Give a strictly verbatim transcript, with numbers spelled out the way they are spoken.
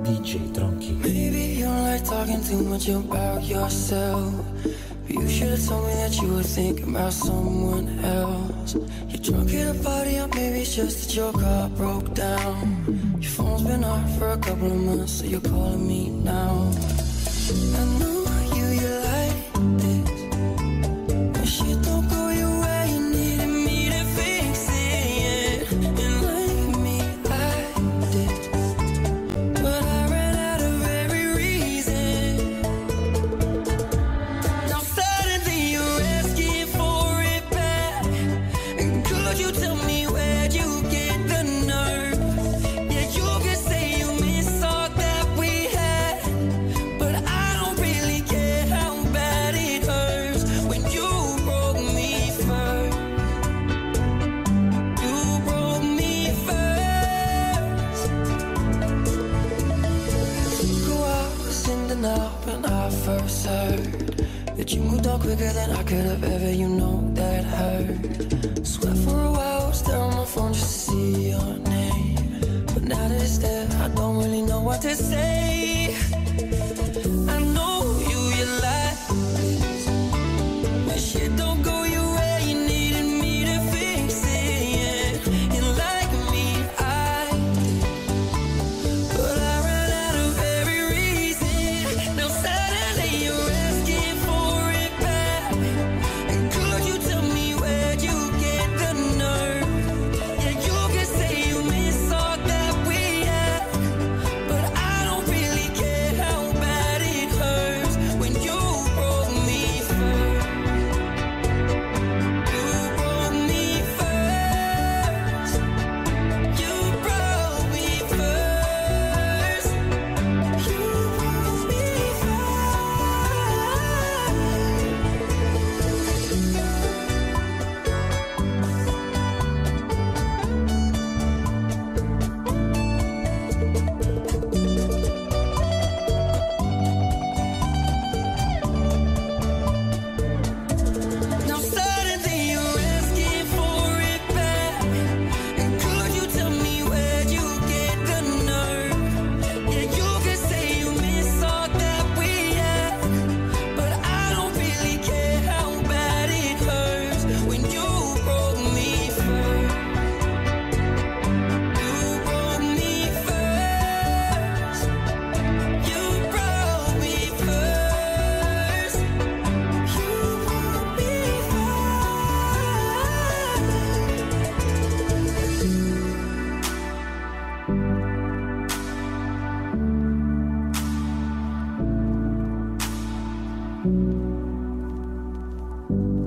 D J Tronchi. Maybe you don't like talking too much about yourself, but you should have told me that you were thinking about someone else. You're drunk at a party, or maybe it's just that your car broke down. Your phone's been off for a couple of months, so you're calling me now. I know you, you like this. When shit don't go your way, you needed me to fix it. And like me, I did, but I ran out of every reason. Now suddenly you're asking for it back. And could you tell me where'd you get the nerve? Yeah, you can say you miss all that we had, but I don't really care how bad it hurts when you broke me first. You broke me first. Who I was in denial when I first heard that you moved on quicker than I could have ever, you know that hurt. Sweat for a while, stare on my phone just to see your name. But now that it's there, I don't really know what to say. I know you, you like this. When shit don't go your way, you needed me to fix it, yeah. And like me, I did, but I ran out of every reason. Now suddenly you're asking for it back. And could you tell me where'd you get the nerve? Yeah, you can say you miss all that we had, but I don't really care how bad it hurts when you broke me first. You broke me first. You broke me first. You broke me Now suddenly you're asking for it back. And could you tell me where'd you get the nerve? Yeah, you can say you miss all that we had, but I don't really care how bad it hurts when you broke me first. You broke me first. You broke me first. You broke me first.